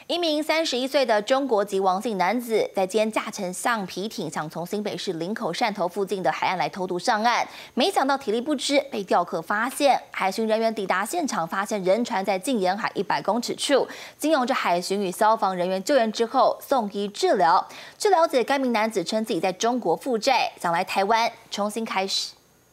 一名31岁的中国籍王姓男子，在今天驾乘橡皮艇，想从新北市林口汕头附近的海岸来偷渡上岸，没想到体力不支，被钓客发现。海巡人员抵达现场，发现人船在近沿海100公尺处，经由着海巡与消防人员救援之后，送医治疗。据了解，该名男子称自己在中国负债，想来台湾重新开始。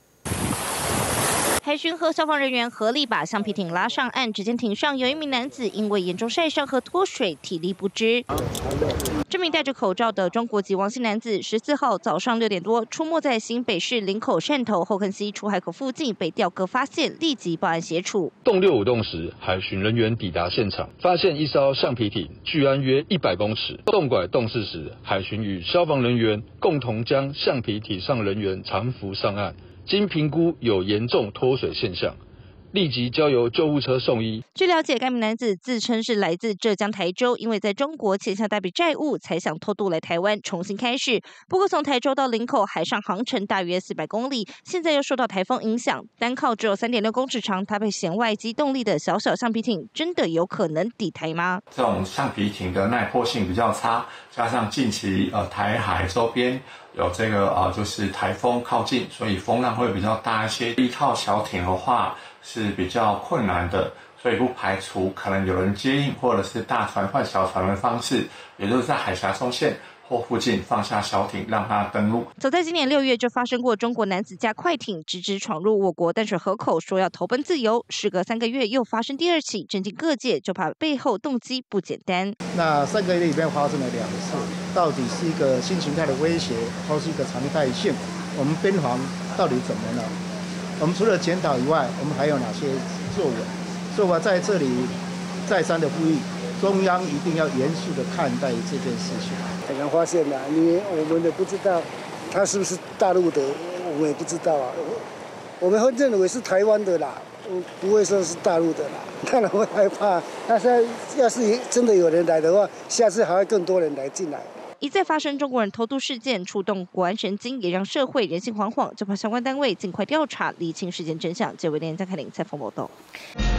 海巡和消防人员合力把橡皮艇拉上岸，只见艇上有一名男子因为严重晒伤和脱水，体力不支。这名戴着口罩的中国籍王姓男子，14号早上6点多出没在新北市林口汕头后坑溪出海口附近，被钓客发现，立即报案协助。 动6舞动时，海巡人员抵达现场，发现一艘橡皮艇距岸约100公尺，动拐动势时，海巡与消防人员共同将橡皮艇上人员搀扶上岸。 经评估有严重脱水现象，立即交由救护车送医。 据了解，该名男子自称是来自浙江台州，因为在中国欠下大笔债务，才想偷渡来台湾重新开始。不过从台州到林口海上航程大约400公里，现在又受到台风影响，单靠只有3.6公尺长、搭配舷外机动力的小橡皮艇，真的有可能抵台吗？ 这种橡皮艇的耐破性比较差，加上近期台海周边。 有这个就是台风靠近，所以风浪会比较大一些。依靠小艇的话是比较困难的，所以不排除可能有人接应，或者是大船换小船的方式，也就是在海峡中线或附近放下小艇，让它登陆。 早在今年6月就发生过中国男子驾快艇直直闯入我国淡水河口，说要投奔自由。时隔3个月又发生第2起，震惊各界，就怕背后动机不简单。 那3个月里面发生了2次。 到底是一个新形态的威胁，或是一个常态性？我们边防到底怎么了？我们除了检讨以外，我们还有哪些作为？所以我在这里再三的呼吁，中央一定要严肃的看待这件事情。 很难发现的，因为我们也不知道他是不是大陆的，我们也不知道啊。我们会认为是台湾的啦，不会说是大陆的啦。当然会害怕，但是要是真的有人来的话，下次还会更多人来进来。 一再发生中国人偷渡事件，触动国安神经，也让社会人心惶惶，就怕相关单位尽快调查，厘清事件真相。这位连江凯琳采访报道。